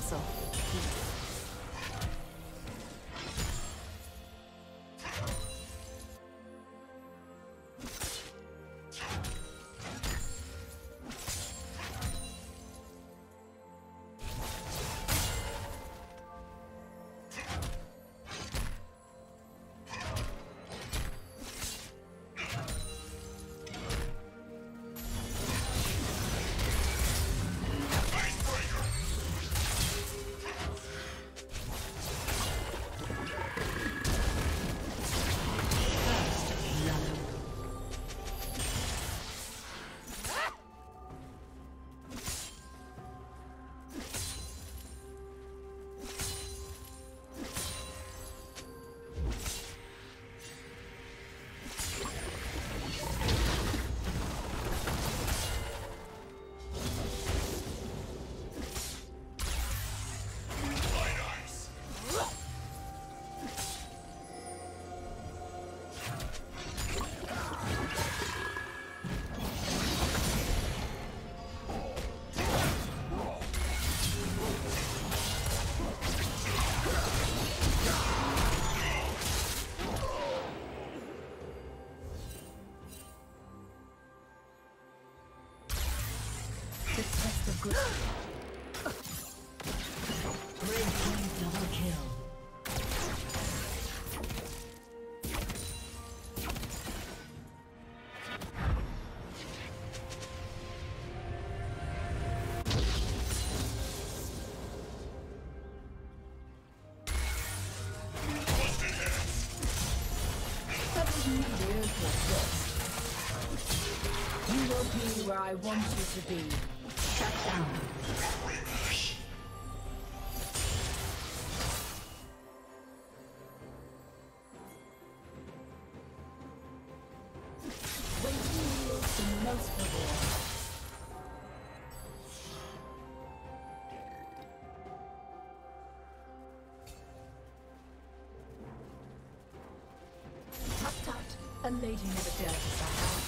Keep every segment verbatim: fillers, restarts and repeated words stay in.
castle. Great team double kill. You will be where I want you to be. Shut down. Waiting yields the most reward. Tut tut, a lady never dared to sigh.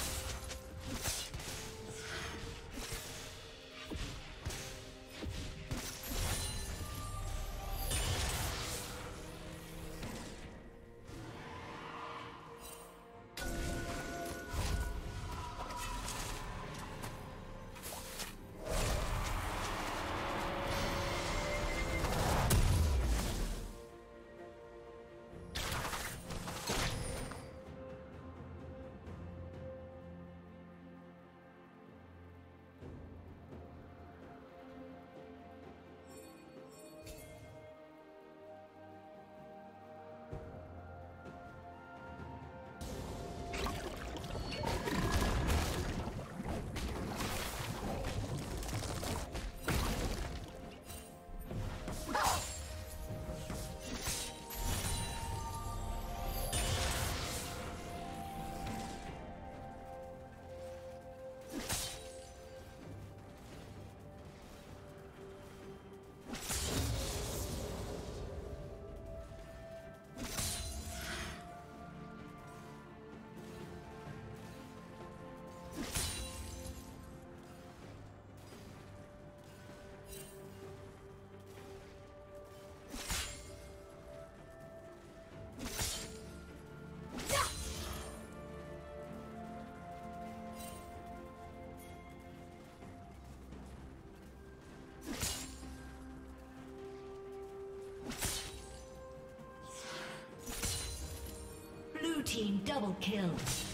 Team double kill.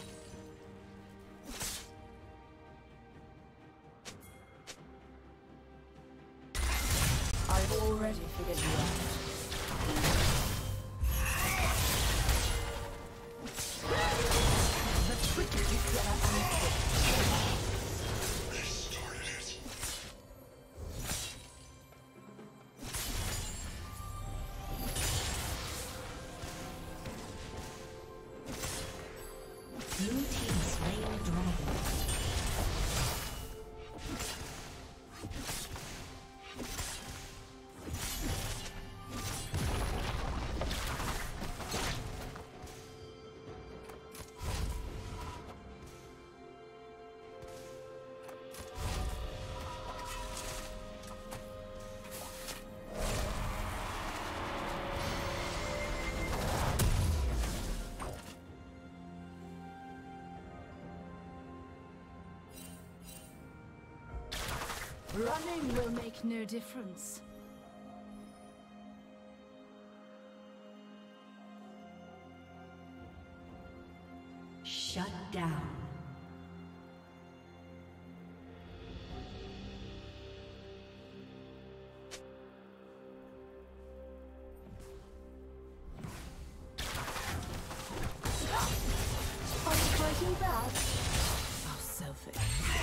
I've already figured you out. The tricky is that I Running will make no difference. Shut down. Are you fighting back? How selfish.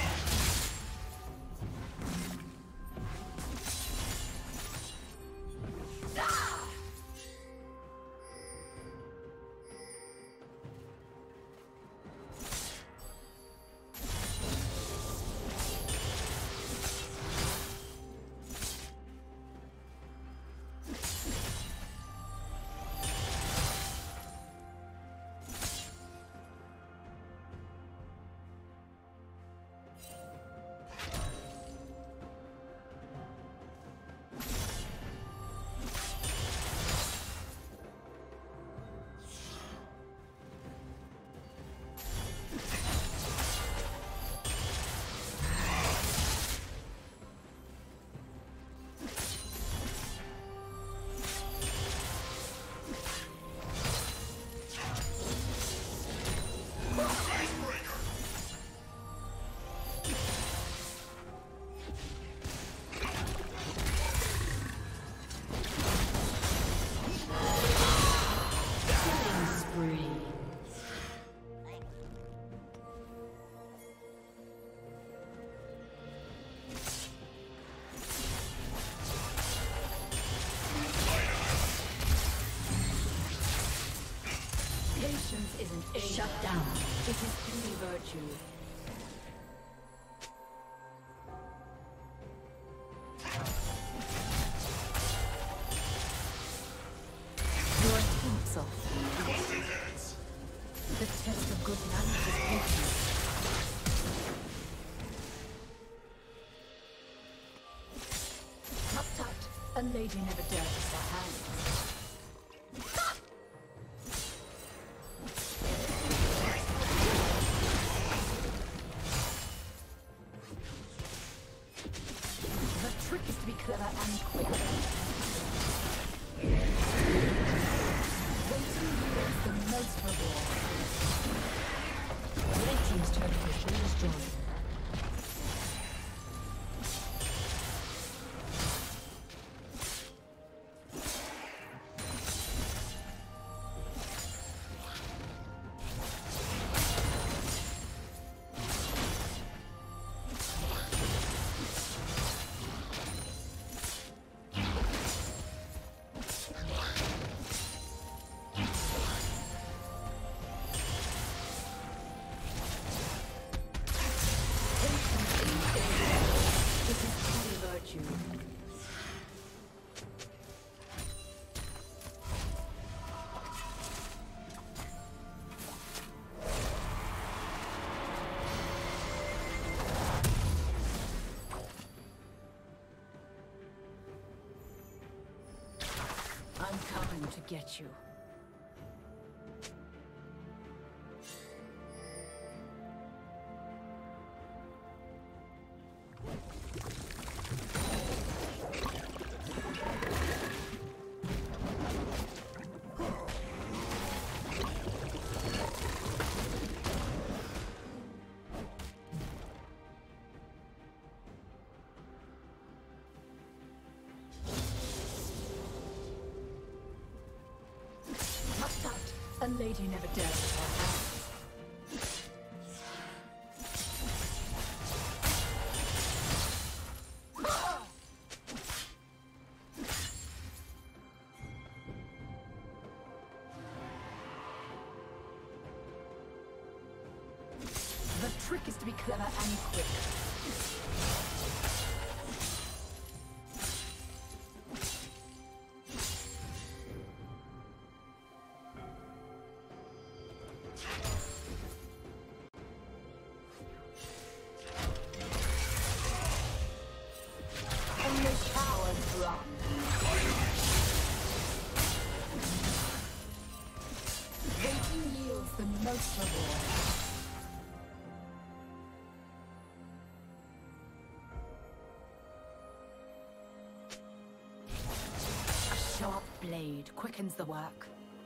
Shut down. It is true virtue. Your attempts are the test of good manners is patience. Tut tut, a lady never dirties her hands. Clever and quick. Waiting yields the most reward. Red team's turret has been destroyed. I'm coming to get you. A lady never dares her hands. The trick is to be clever and quick. Most reward. blade quickens the work.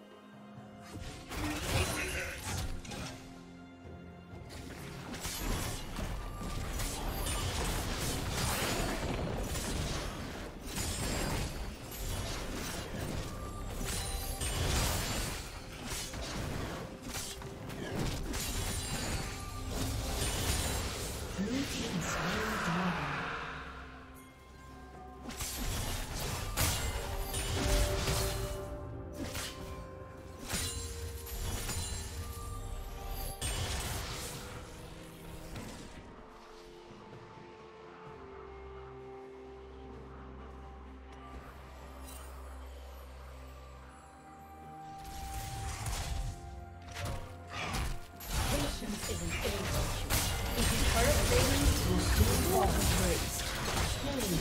Is an ill virtue. If his current failings will soon walk embraced. Killing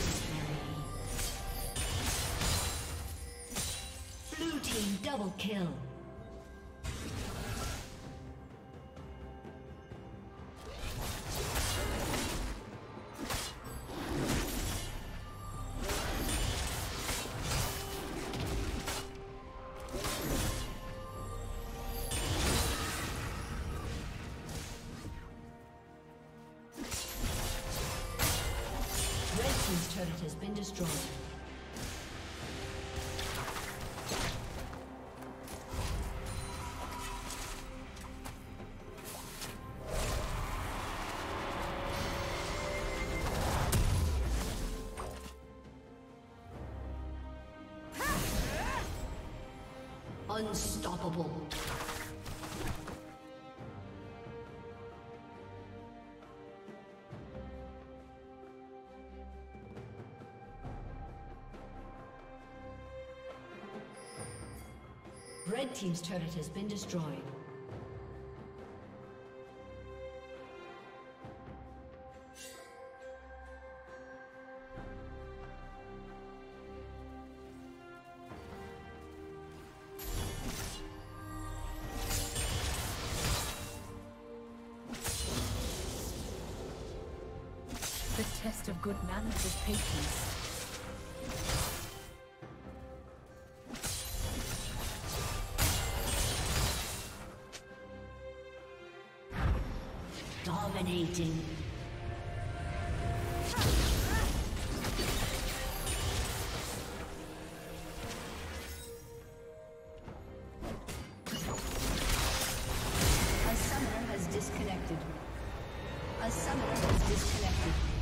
spree. Blue team double kill. Team's turret has been destroyed. Unstoppable. Red team's turret has been destroyed. The test of good manners is patience. Dominating. A summoner has disconnected. A summoner has disconnected.